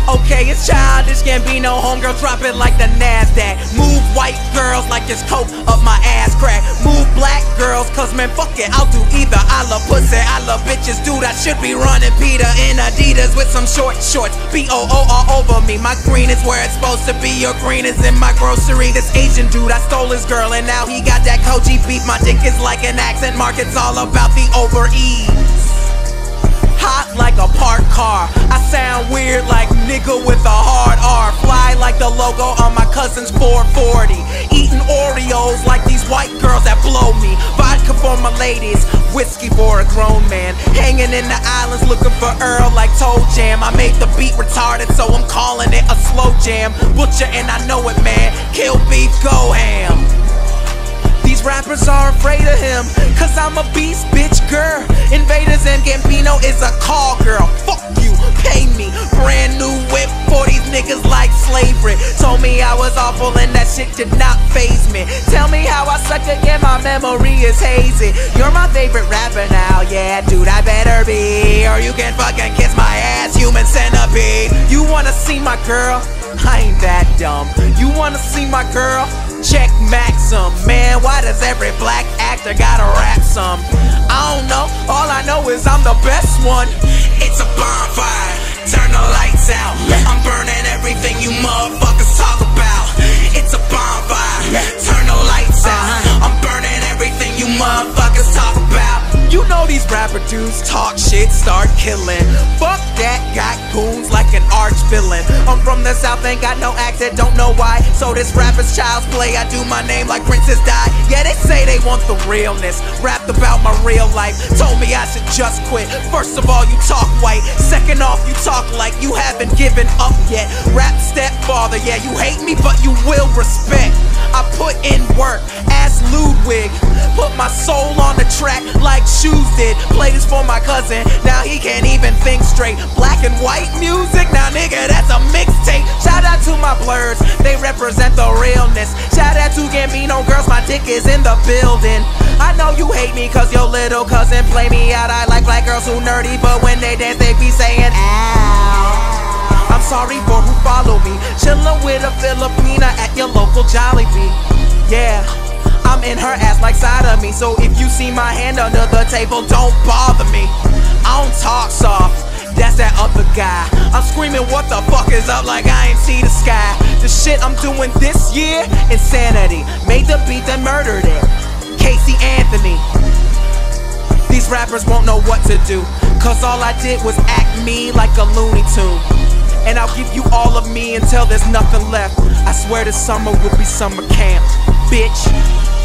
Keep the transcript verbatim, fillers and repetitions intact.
Okay, it's childish, Gambino, homegirl, drop it like the NASDAQ. Move white girls like it's coke up my ass crack. Move black girls, cause man, fuck it, I'll do either. I love pussy, I love bitches, dude, I should be running Peter in Adidas with some short shorts. B O O all over me, my green is where it's supposed to be. Your green is in my grocery. This Asian dude, I stole his girl and now he got that Koji beat. My dick is like an accent mark, it's all about the over ease. Hot like a parked car, I sound weird like nigga with a hard R. Fly like the logo on my cousin's four forty. Eating Oreos like these white girls that blow me. Vodka for my ladies, whiskey for a grown man. Hanging in the islands looking for Earl like Toe Jam. I made the beat retarded so I'm calling it a slow jam. Butcher and I know it, man, kill beef, go ham. These rappers are afraid of him, cause I'm a beast, bitch, girl. Invaders and Gambino is a call girl. Fuck you, pay me. Brand new whip for these niggas like slavery. Told me I was awful and that shit did not faze me. Tell me how I suck again, my memory is hazy. You're my favorite rapper now, yeah, dude, I better be. Or you can fucking kiss my ass, human centipede. You wanna see my girl? I ain't that dumb. You wanna see my girl? Check Maxim. Man, why does every black actor gotta rap some? I don't know, all I know is I'm the best one. It's a bonfire, turn the lights out. I'm burning everything you motherfuckers talk about. It's a bonfire, turn the lights out. I'm burning everything you motherfuckers talk about. You know these rapper dudes talk shit, start killing. Fuck that, got goons like an arch villain. I'm from the south, ain't got no accent, don't know why. So this rapper's child's play, I do my name like Princess Di. Yeah, they say they want the realness, rapped about my real life. Told me I should just quit. First of all, you talk white. Second off, you talk like you haven't given up yet. Rap stepfather, yeah, you hate me, but you will respect. I put in work, ask Ludwig. Put my soul on the track like Shoes did. Play this for my cousin, now he can't even think straight. Black and white music, now nigga, that's a mixtape. Shout out to my blurs, they represent the realness. Shout out to Gambino girls, my dick is in the building. I know you hate me cause your little cousin play me out. I like black girls who nerdy, but when they dance they be saying ow. I'm sorry for who follow me, chillin' with a Filipina at your local Jollibee. Yeah, I'm in her ass like side of me, so if you see my hand under the table, don't bother me. I don't talk soft, that's that other guy. I'm screaming what the fuck is up like I ain't see the sky. The shit I'm doing this year, insanity. Made the beat then murdered it, Casey Anthony. These rappers won't know what to do, cause all I did was act me like a Looney Tune. And I'll give you all of me until there's nothing left. I swear this summer will be summer camp, bitch.